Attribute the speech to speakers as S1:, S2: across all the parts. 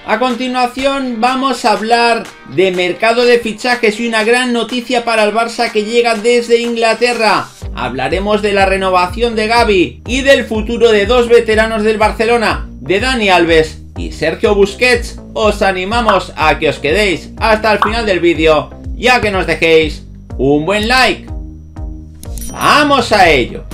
S1: A continuación vamos a hablar de mercado de fichajes y una gran noticia para el Barça que llega desde Inglaterra. Hablaremos de la renovación de Gavi y del futuro de dos veteranos del Barcelona, de Dani Alves y Sergio Busquets. Os animamos a que os quedéis hasta el final del vídeo y a que nos dejéis un buen like. ¡Vamos a ello!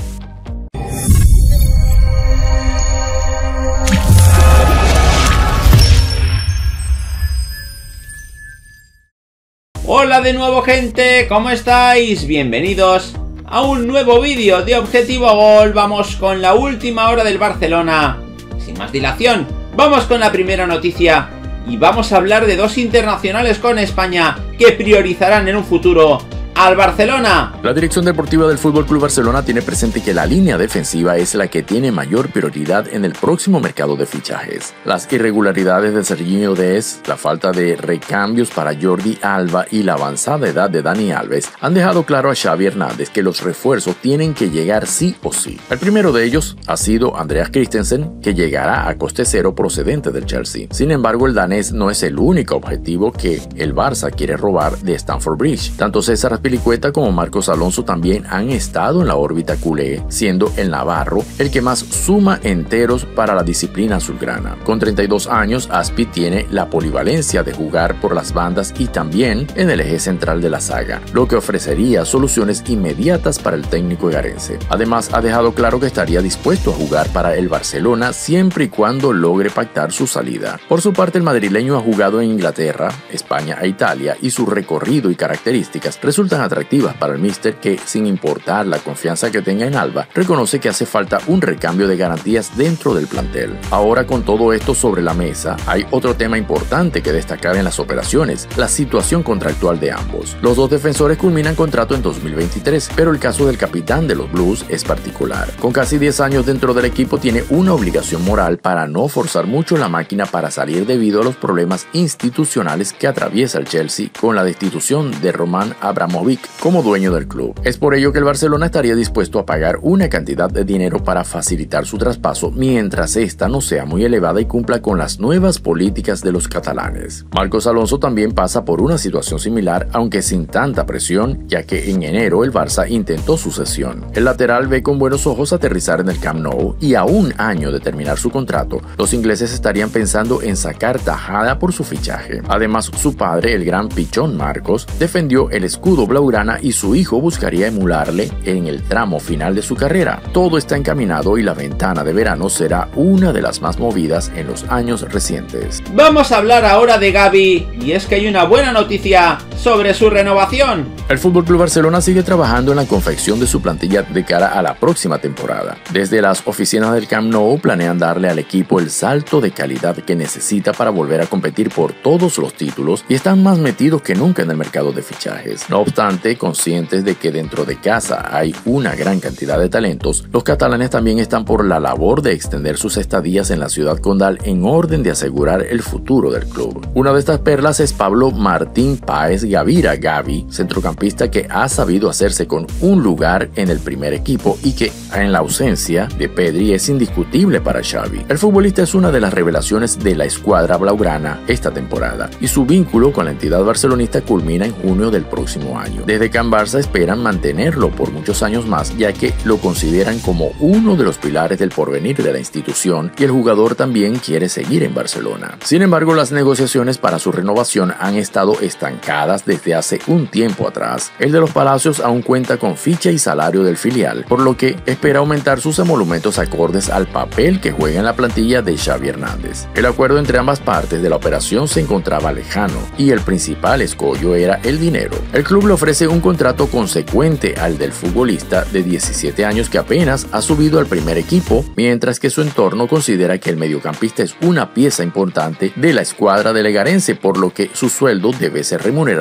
S1: Hola de nuevo, gente, ¿cómo estáis? Bienvenidos a un nuevo vídeo de Objetivo Gol. Vamos con la última hora del Barcelona. Sin más dilación, vamos con la primera noticia y vamos a hablar de dos internacionales con España que priorizarán en un futuro al Barcelona.
S2: La dirección deportiva del FC Barcelona tiene presente que la línea defensiva es la que tiene mayor prioridad en el próximo mercado de fichajes. Las irregularidades de Serginho Dest, la falta de recambios para Jordi Alba y la avanzada edad de Dani Alves han dejado claro a Xavi Hernández que los refuerzos tienen que llegar sí o sí. El primero de ellos ha sido Andreas Christensen, que llegará a coste cero procedente del Chelsea. Sin embargo, el danés no es el único objetivo que el Barça quiere robar de Stamford Bridge. Tanto César Azpilicueta como Marcos Alonso también han estado en la órbita culé, siendo el navarro el que más suma enteros para la disciplina azulgrana. Con 32 años, Aspi tiene la polivalencia de jugar por las bandas y también en el eje central de la saga, lo que ofrecería soluciones inmediatas para el técnico egarense. Además, ha dejado claro que estaría dispuesto a jugar para el Barcelona siempre y cuando logre pactar su salida. Por su parte, el madrileño ha jugado en Inglaterra, España e Italia y su recorrido y características resultan atractivas para el míster, que, sin importar la confianza que tenga en Alba, reconoce que hace falta un recambio de garantías dentro del plantel. Ahora, con todo esto sobre la mesa, hay otro tema importante que destacar en las operaciones: la situación contractual de ambos. Los dos defensores culminan contrato en 2023, pero el caso del capitán de los Blues es particular. Con casi 10 años dentro del equipo, tiene una obligación moral para no forzar mucho la máquina para salir debido a los problemas institucionales que atraviesa el Chelsea con la destitución de Roman Abramovich como dueño del club. Es por ello que el Barcelona estaría dispuesto a pagar una cantidad de dinero para facilitar su traspaso mientras esta no sea muy elevada y cumpla con las nuevas políticas de los catalanes. Marcos Alonso también pasa por una situación similar, aunque sin tanta presión, ya que en enero el Barça intentó su cesión. El lateral ve con buenos ojos aterrizar en el Camp Nou y a un año de terminar su contrato, los ingleses estarían pensando en sacar tajada por su fichaje. Además, su padre, el gran pichón Marcos, defendió el escudo blaugrana y su hijo buscaría emularle en el tramo final de su carrera. Todo está encaminado y la ventana de verano será una de las más movidas en los años recientes.
S1: Vamos a hablar ahora de Gavi, y es que hay una buena noticia sobre su renovación.
S2: El FC Barcelona sigue trabajando en la confección de su plantilla de cara a la próxima temporada. Desde las oficinas del Camp Nou planean darle al equipo el salto de calidad que necesita para volver a competir por todos los títulos y están más metidos que nunca en el mercado de fichajes. No obstante, conscientes de que dentro de casa hay una gran cantidad de talentos, los catalanes también están por la labor de extender sus estadías en la ciudad condal en orden de asegurar el futuro del club. Una de estas perlas es Pablo Martín Páez Gavira, Gavi, centrocampista que ha sabido hacerse con un lugar en el primer equipo y que, en la ausencia de Pedri, es indiscutible para Xavi. El futbolista es una de las revelaciones de la escuadra blaugrana esta temporada y su vínculo con la entidad barcelonista culmina en junio del próximo año. Desde Can Barça esperan mantenerlo por muchos años más, ya que lo consideran como uno de los pilares del porvenir de la institución y el jugador también quiere seguir en Barcelona. Sin embargo, las negociaciones para su renovación han estado estancadas desde hace un tiempo atrás. El de los Palacios aún cuenta con ficha y salario del filial, por lo que espera aumentar sus emolumentos acordes al papel que juega en la plantilla de Xavi Hernández. El acuerdo entre ambas partes de la operación se encontraba lejano y el principal escollo era el dinero. El club le ofrece un contrato consecuente al del futbolista de 17 años que apenas ha subido al primer equipo, mientras que su entorno considera que el mediocampista es una pieza importante de la escuadra del egarense, por lo que su sueldo debe ser remunerado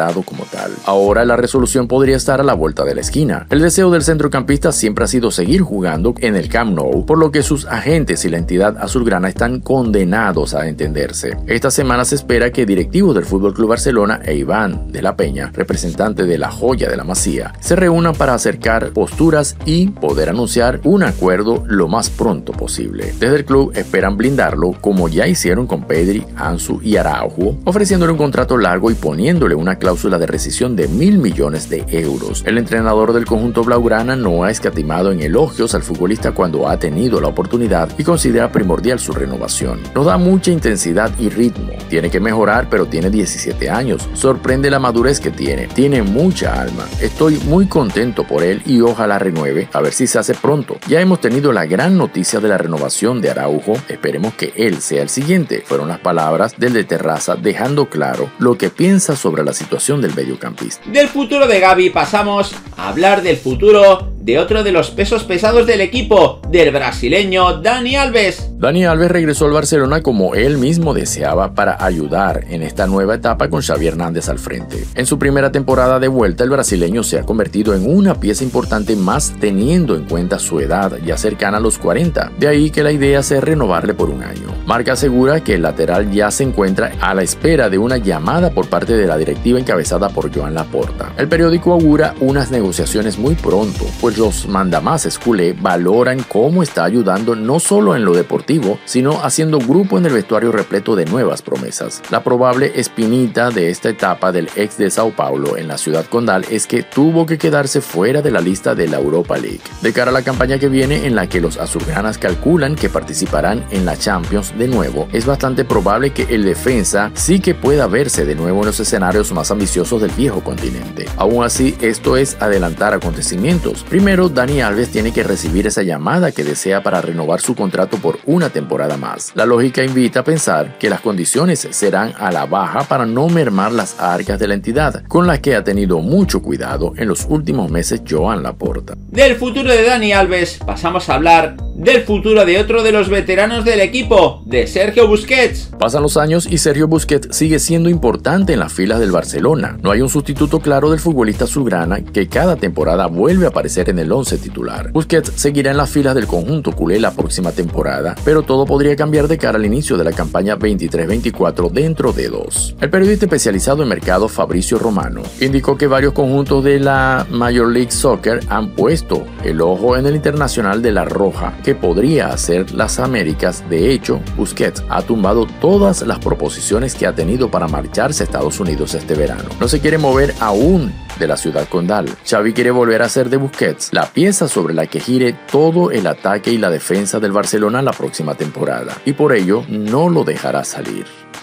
S2: considerado como tal. Ahora la resolución podría estar a la vuelta de la esquina. El deseo del centrocampista siempre ha sido seguir jugando en el Camp Nou, por lo que sus agentes y la entidad azulgrana están condenados a entenderse. Esta semana se espera que directivos del FC Barcelona e Iván de la Peña, representante de la joya de la Masía, se reúnan para acercar posturas y poder anunciar un acuerdo lo más pronto posible. Desde el club esperan blindarlo como ya hicieron con Pedri, Ansu y Araujo, ofreciéndole un contrato largo y poniéndole una cláusula de rescisión de 1.000 millones de euros. El entrenador del conjunto blaugrana no ha escatimado en elogios al futbolista cuando ha tenido la oportunidad y considera primordial su renovación. Nos da mucha intensidad y ritmo. Tiene que mejorar, pero tiene 17 años. Sorprende la madurez que tiene. Tiene mucha alma. Estoy muy contento por él y ojalá renueve, a ver si se hace pronto. Ya hemos tenido la gran noticia de la renovación de Araujo. Esperemos que él sea el siguiente. Fueron las palabras del de Terraza, dejando claro lo que piensa sobre la situación del mediocampista.
S1: Del futuro de Gavi pasamos a hablar del futuro de otro de los pesos pesados del equipo, del brasileño Dani Alves.
S2: Dani Alves regresó al Barcelona como él mismo deseaba para ayudar en esta nueva etapa con Xavi Hernández al frente. En su primera temporada de vuelta, el brasileño se ha convertido en una pieza importante, más teniendo en cuenta su edad ya cercana a los 40. De ahí que la idea sea renovarle por un año. Marca asegura que el lateral ya se encuentra a la espera de una llamada por parte de la directiva encabezada por Joan Laporta. El periódico augura unas negociaciones muy pronto, pues los mandamases culé valoran cómo está ayudando no solo en lo deportivo, sino haciendo grupo en el vestuario repleto de nuevas promesas. La probable espinita de esta etapa del ex de Sao Paulo en la ciudad condal es que tuvo que quedarse fuera de la lista de la Europa League. De cara a la campaña que viene, en la que los azulgranas calculan que participarán en la Champions de nuevo, es bastante probable que el defensa sí que pueda verse de nuevo en los escenarios más ambiciosos del viejo continente. Aún así, esto es adelantar acontecimientos. Primero, Dani Alves tiene que recibir esa llamada que desea para renovar su contrato por una temporada más. La lógica invita a pensar que las condiciones serán a la baja para no mermar las arcas de la entidad, con la que ha tenido mucho cuidado en los últimos meses Joan Laporta.
S1: Del futuro de Dani Alves pasamos a hablar del futuro de otro de los veteranos del equipo, de Sergio Busquets.
S2: Pasan los años y Sergio Busquets sigue siendo importante en las filas del Barcelona. No hay un sustituto claro del futbolista azulgrana, que cada temporada vuelve a aparecer en el 11 titular. Busquets seguirá en las filas del conjunto culé la próxima temporada, pero todo podría cambiar de cara al inicio de la campaña 23-24 dentro de 2. El periodista especializado en mercado Fabricio Romano indicó que varios conjuntos de la Major League Soccer han puesto el ojo en el internacional de la Roja, que podría hacer las Américas. De hecho, Busquets ha tumbado todas las proposiciones que ha tenido para marcharse a Estados Unidos este verano. No se quiere mover aún de la ciudad condal. Xavi quiere volver a ser de Busquets la pieza sobre la que gire todo el ataque y la defensa del Barcelona la próxima temporada, y por ello no lo dejará salir.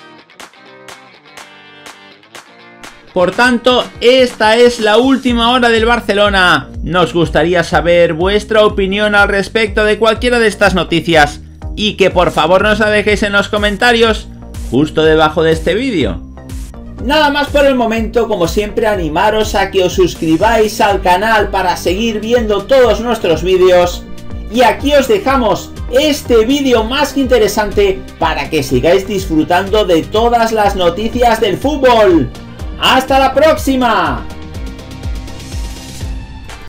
S1: Por tanto, esta es la última hora del Barcelona. Nos gustaría saber vuestra opinión al respecto de cualquiera de estas noticias, y que por favor nos la dejéis en los comentarios justo debajo de este vídeo. Nada más por el momento. Como siempre, animaros a que os suscribáis al canal para seguir viendo todos nuestros vídeos, y aquí os dejamos este vídeo más que interesante para que sigáis disfrutando de todas las noticias del fútbol. ¡Hasta la próxima!